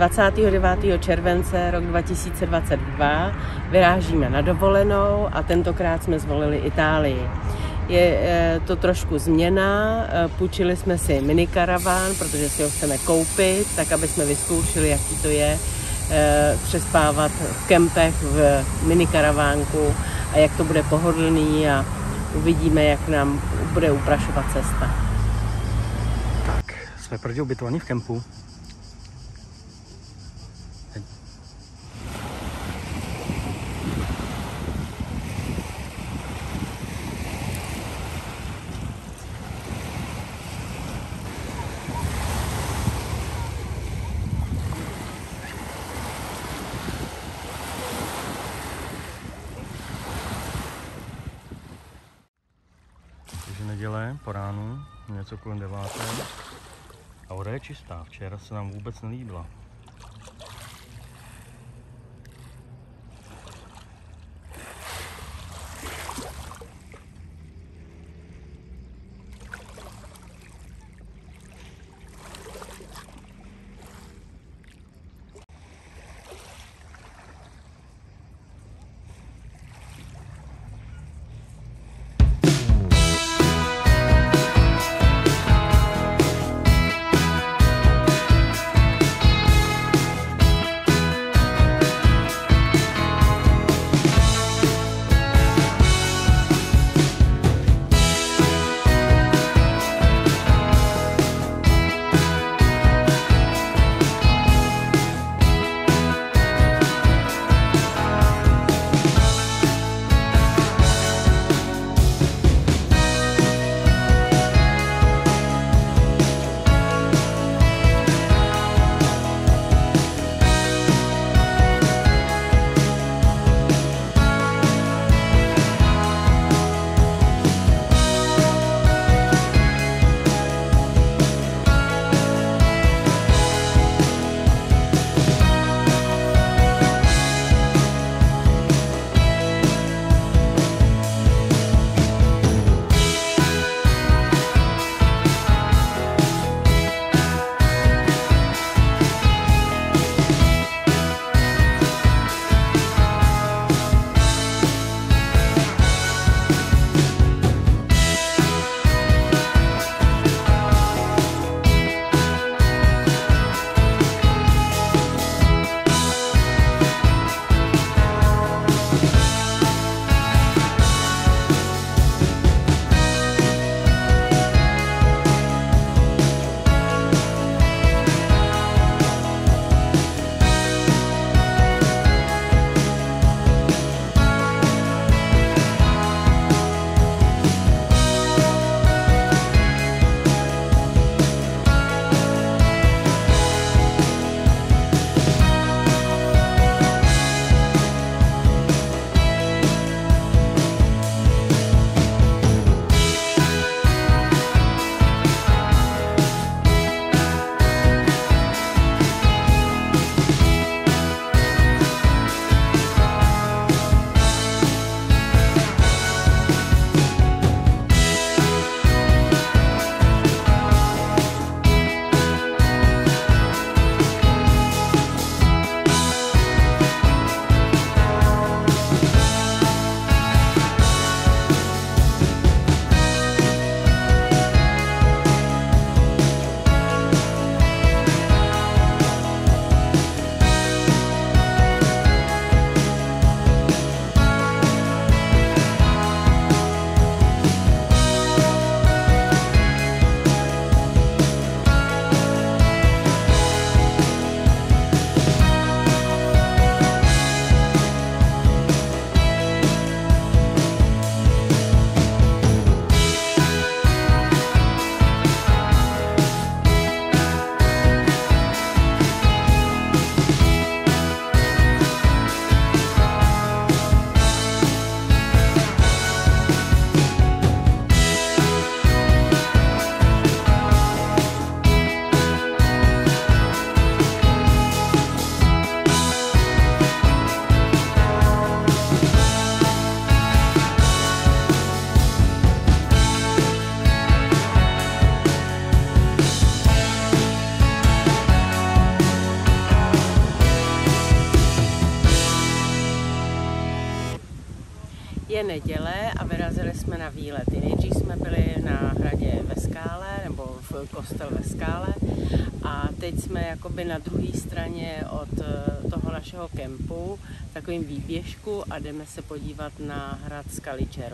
29. července rok 2022 vyrážíme na dovolenou a tentokrát jsme zvolili Itálii. Je to trošku změna, půjčili jsme si minikaraván, protože si ho chceme koupit, tak aby jsme vyzkoušeli, jaký to je přespávat v kempech v minikaravánku a jak to bude pohodlný a uvidíme, jak nám bude uprašovat cesta. Tak, jsme prvně ubytovaní v kempu. Neděle po ránu, něco kolem 9. A voda je čistá, včera se nám vůbec nelíbila. Je neděle a vyrazili jsme na výlety. Nejdřív jsme byli na hradě ve Skále, nebo v kostel ve Skále, a teď jsme jakoby na druhé straně od toho našeho kempu, v takovým výběžku, a jdeme se podívat na hrad Skaličero.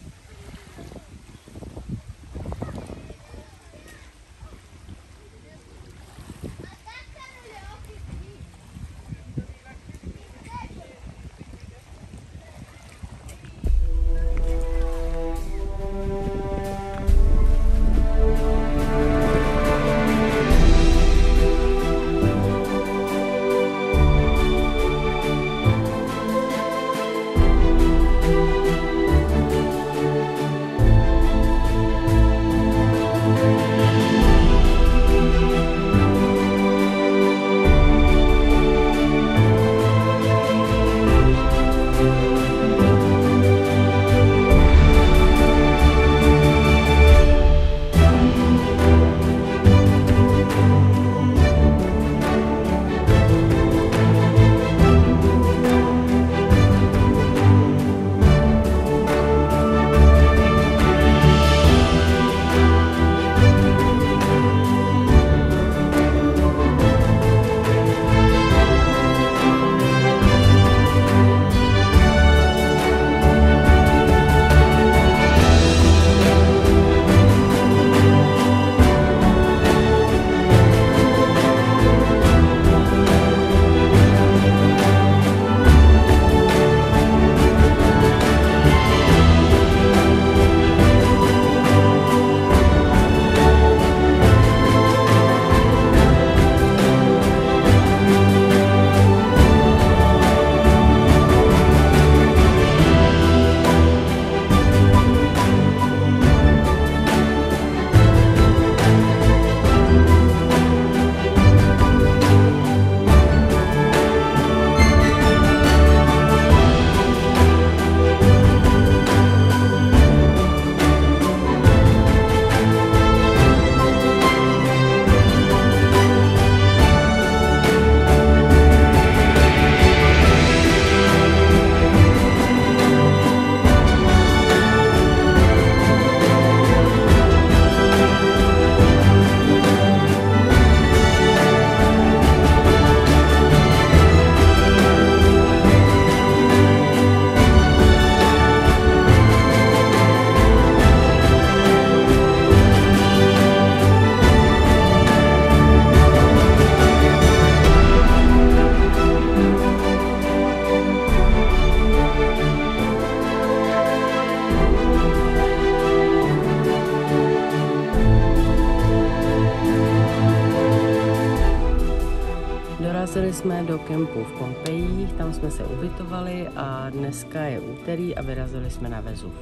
Dorazili jsme do kempu v Pompejích, tam jsme se ubytovali a dneska je úterý a vyrazili jsme na Vezuv.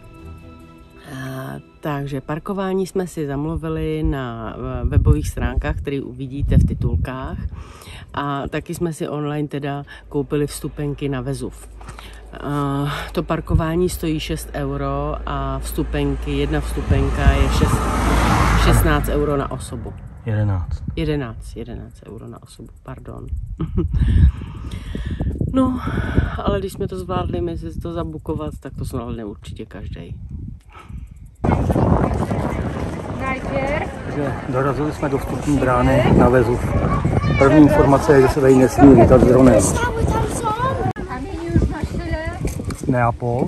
Takže parkování jsme si zamluvili na webových stránkách, které uvidíte v titulkách, a taky jsme si online teda koupili vstupenky na Vezuv. To parkování stojí 6 euro a vstupenky, jedna vstupenka je 16 euro na osobu. 11 euro na osobu, pardon. No, ale když jsme to zvládli my si to zabukovat, tak to zvládne určitě každý. Dorazili jsme do vstupní brány na Vezuv. První informace je, že se tady nesmí lítat s dronem. Neapol.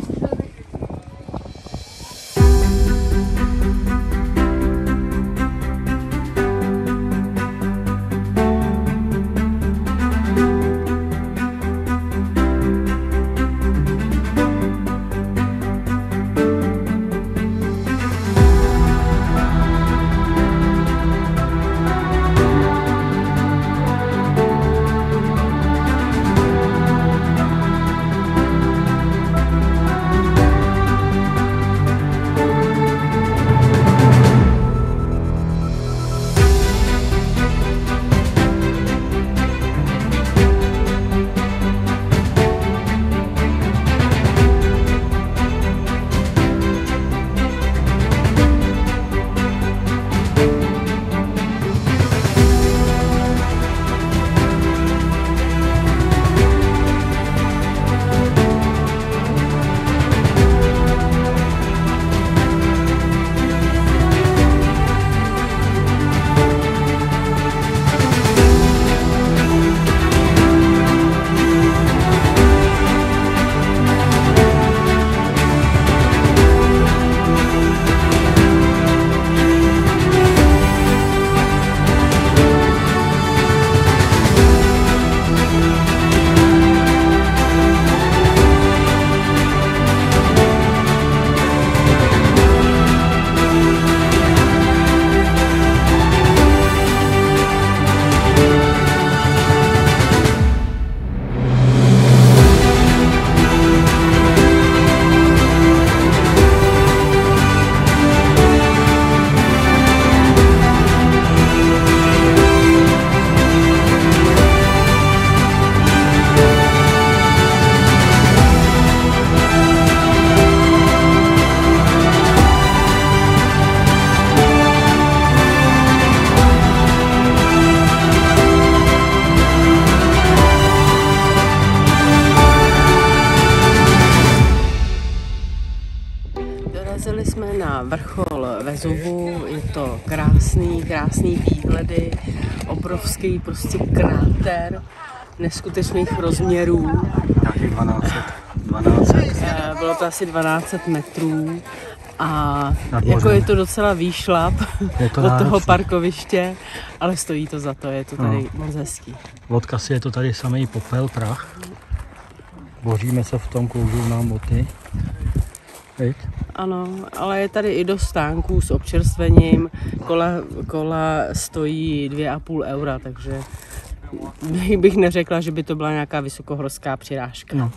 jsme na vrchol Vezuvu, je to krásný výhledy, obrovský prostě kráter neskutečných rozměrů. Nějakých 12. Bylo to asi 12 metrů a jako je to docela výšlap od toho parkoviště, ale stojí to za to, je to tady moc hezký. Od kasy je to tady samý popel, prach. Boříme se v tom, kloužou nám boty. Víš? Ano, ale je tady i dost stánků s občerstvením, kola stojí 2,5 eura, takže bych neřekla, že by to byla nějaká vysokohorská přirážka. No.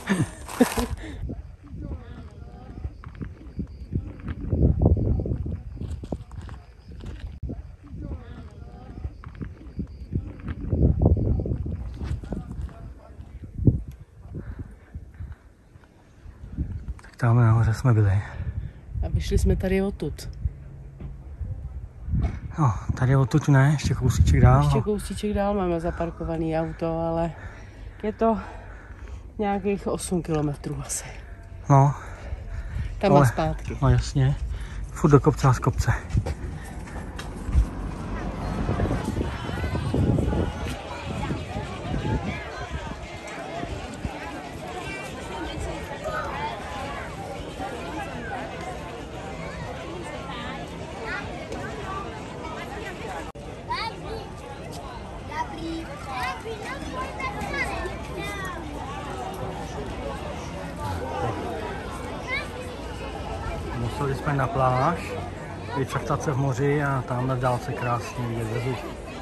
Tak tam nahoře jsme byli. A vyšli jsme tady odtud. No, tady odtud ne, ještě kousíček dál. Ještě kousíček dál máme zaparkovaný auto, ale je to nějakých 8 kilometrů asi. No. Tam a zpátky. No jasně. Furt do kopce a z kopce. Museli jsme na pláž, vyčachtat se v moři a tamhle v dálce krásně vidět Vezuv.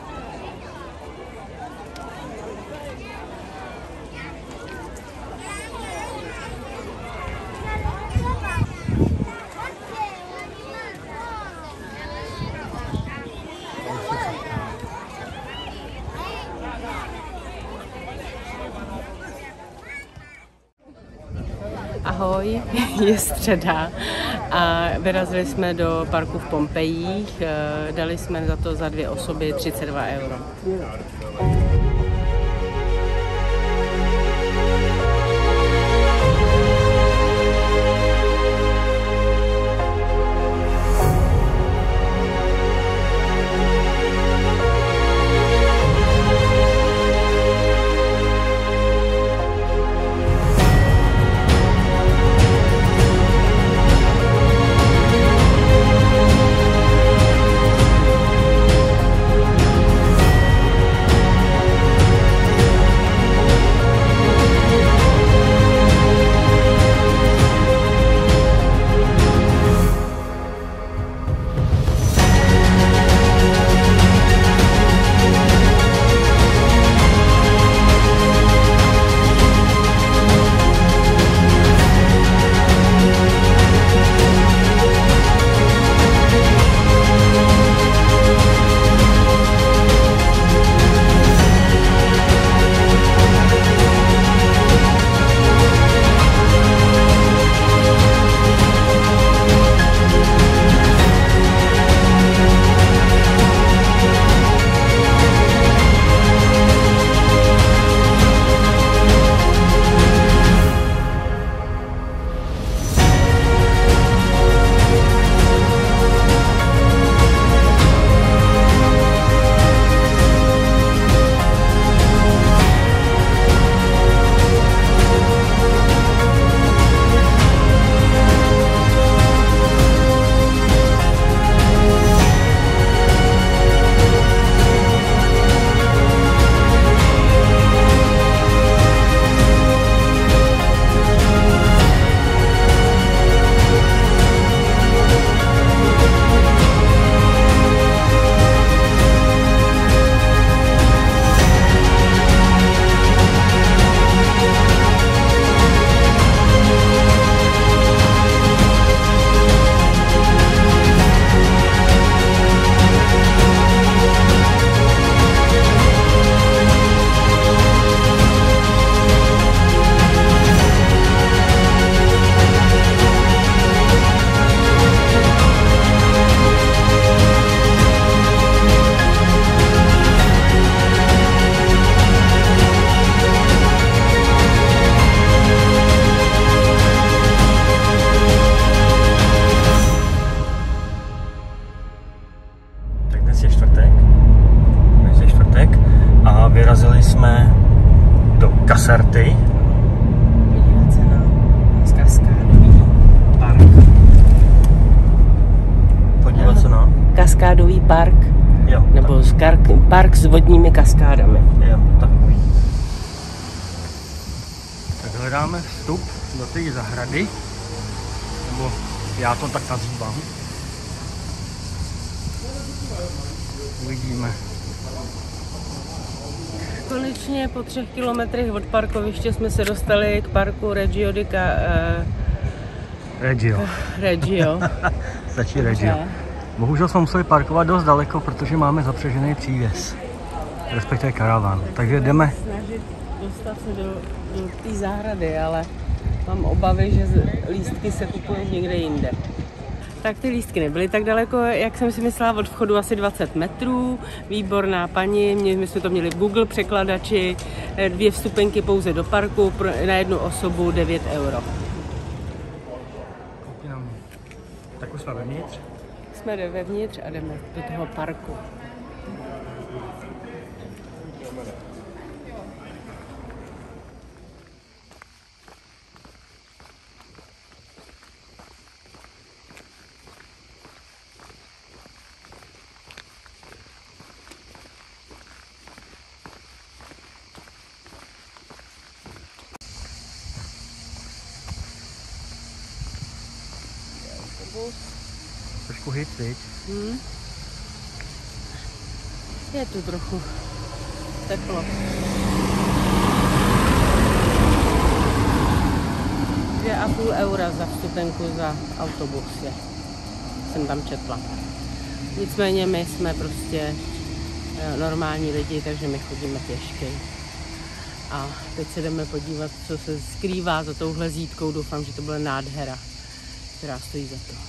Ahoj, je středa a vyrazili jsme do parku v Pompejích, dali jsme za to za 2 osoby 32 euro. kaskádový park. Jo, nebo park s vodními kaskádami. Jo, takový. Tak hledáme vstup do té zahrady, nebo já to tak nazývám. Uvidíme. Konečně po 3 kilometrech od parkoviště jsme se dostali k parku Regio. Stačí Regio. Bohužel jsme museli parkovat dost daleko, protože máme zapřežený přívěs. Respektive karavan. Takže jdeme. Snažit dostat se do té zahrady, ale mám obavy, že lístky se kupují někde jinde. Tak ty lístky nebyly tak daleko, jak jsem si myslela, od vchodu asi 20 metrů. Výborná paní, my jsme to měli v Google překladači, 2 vstupenky pouze do parku, na jednu osobu 9 €. Tak už jsme vevnitř. Jsme vevnitř a jdeme do toho parku. Trošku hit, viď? Je tu trochu teplo. 2,5 € za vstupenku za autobus jsem tam četla. Nicméně my jsme prostě normální lidi, takže my chodíme pěšky. A teď se jdeme podívat, co se skrývá za touhle zítkou. Doufám, že to bude nádhera, která stojí za to.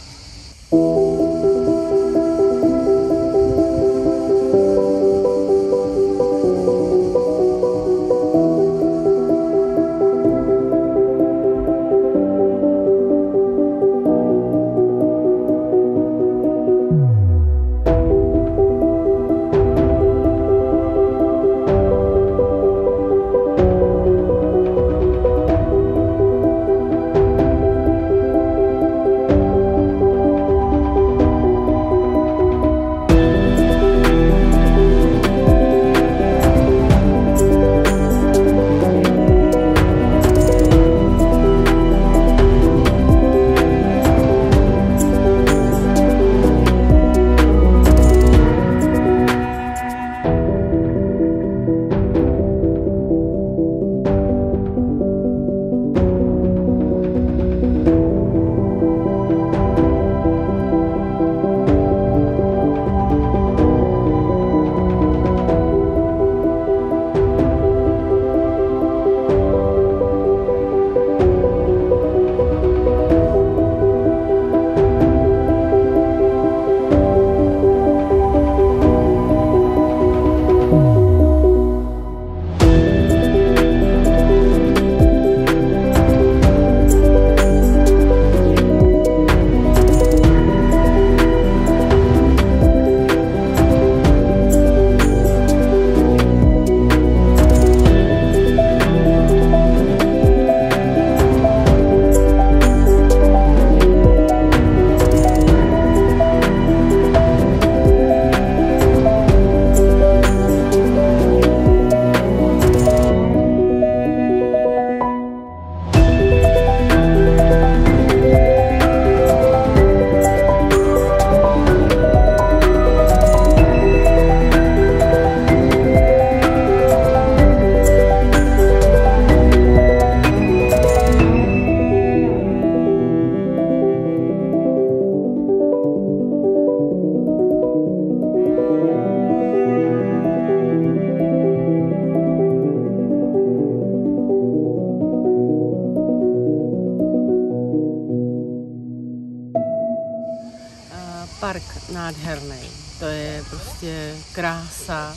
Park nádherný, to je prostě krása,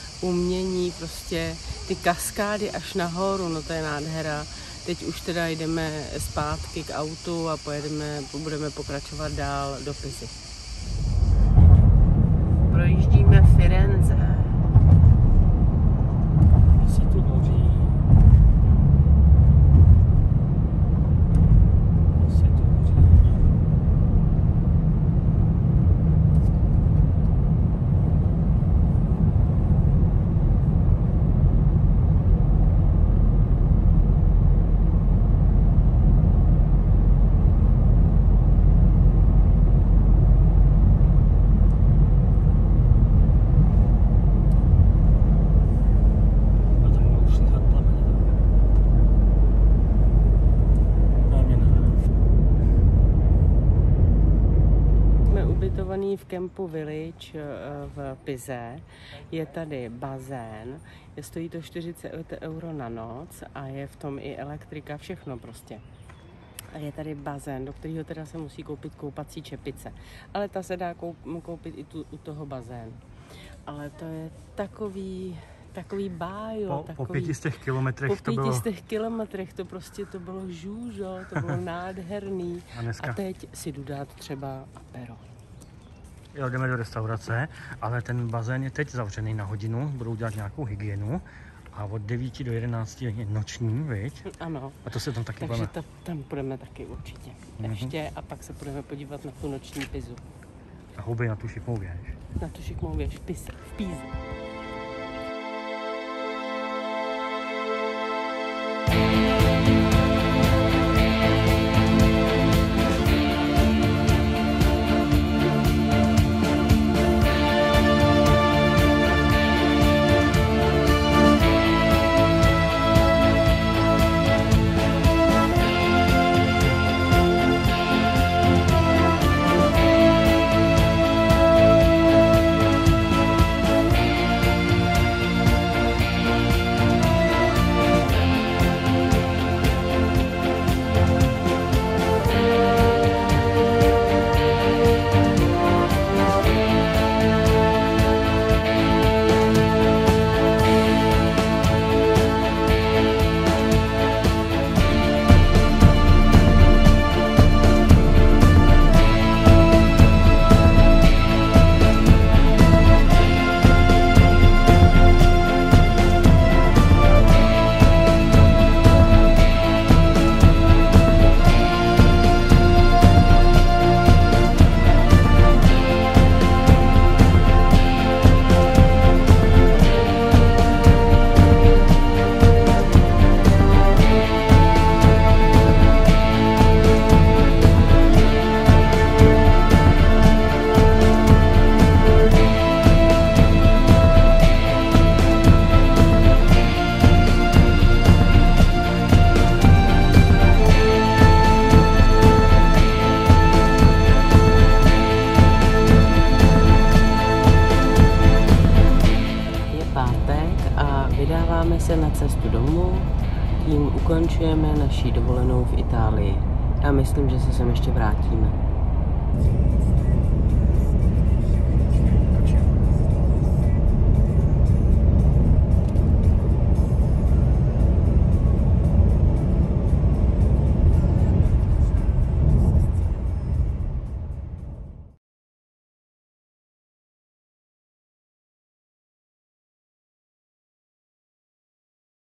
umění, prostě ty kaskády až nahoru, no to je nádhera. Teď už teda jdeme zpátky k autu a budeme pokračovat dál do Pisy. Projíždíme Firenze. uzavřený v Campu Village v Pize. Je tady bazén, stojí to 40 € na noc a je v tom i elektrika, všechno prostě. A je tady bazén, do kterého teda se musí koupit koupací čepice. Ale ta se dá koupit i u toho bazénu. Ale to je takový bájo. Po 500 kilometrech to bylo... Po 500 kilometrech to prostě to bylo žůžo, to bylo nádherný. A teď si jdu dát třeba apero. Jo, jdeme do restaurace, ale ten bazén je teď zavřený na hodinu, budou dělat nějakou hygienu. A od 9 do 11 je noční, viď? Ano. A to se tam taky takže tam půjdeme taky určitě. Ještě a pak se budeme podívat na tu noční Pizu. A houby na tu šikmou věž. Na tu šikmou věž v Pize. Vydáváme se na cestu domů, tím ukončujeme naší dovolenou v Itálii. Já myslím, že se sem ještě vrátíme.